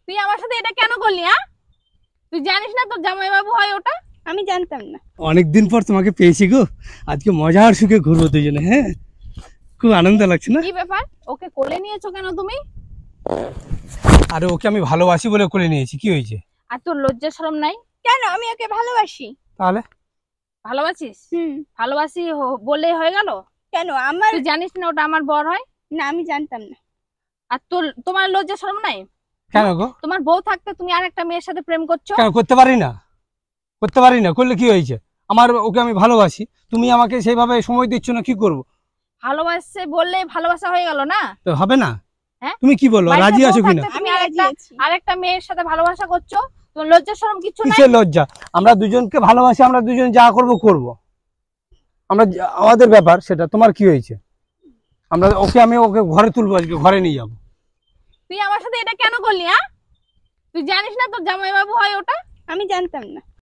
তুই আমার সাথে এটা কেন করলি? তুই জানিস না তোর জামাইবাবু হয় ওটা? আমি জানতাম না। অনেকদিন পর তোমাকে পেয়েছি গো, আজকে মজার সুখে ঘুরবো দুজনে। হ্যাঁ, খুব আনন্দ লাগছে না? কি ব্যাপার, ওকে কোলে নিয়েছো কেন তুমি? আরে ওকে আমি ভালোবাসি বলে কোলে নিয়েছি, কি হয়েছে? আর তোর লজ্জা শরম নাই? কেন? আমি ওকে ভালোবাসি। তাহলে ভালোবাসিস? হুম। ভালোবাসি বললেই হয়ে গেল? কেন? আমার তুই জানিস না ওটা আমার বর হয়? না, আমি জানতাম না। আর তোমার লজ্জা শরম নাই? কেন গো? তোমার বউ থাকতে তুমি আর একটা মেয়ের সাথে প্রেম করছো? কেন করতে পারি না? করতে পারি না, করলে কি হয়েছে? আমার ওকে আমি ভালোবাসি, তুমি আমাকে সেইভাবে সময় দিচ্ছ না, কি করব? ভালোবাসে বললেই ভালোবাসা হয়ে গেল না? তো হবে না? হ্যাঁ? তুমি কি বলো, বাড়িতে রাজি বউ আছো কিনা? থাকতে তুমি আমি রাজি আছি। আরেকটা মেয়ের সাথে ভালোবাসা করছো, তোমার লজ্জা শরম কিছু নাই? কিসের লজ্জা? আমরা দুজনকে ভালোবাসি, আমরা দুজন যা করব করব, আমরা আমাদের ব্যাপার সেটা। তোমার কি হয়েছে? আমি ওকে ঘরে তুলবো, আজকে ঘরে নিয়ে যাবো। তুই আমার সাথে এটা কেন করলি? তুই জানিস না তোর জামাইবাবু হয় ওটা? আমি জানতাম না।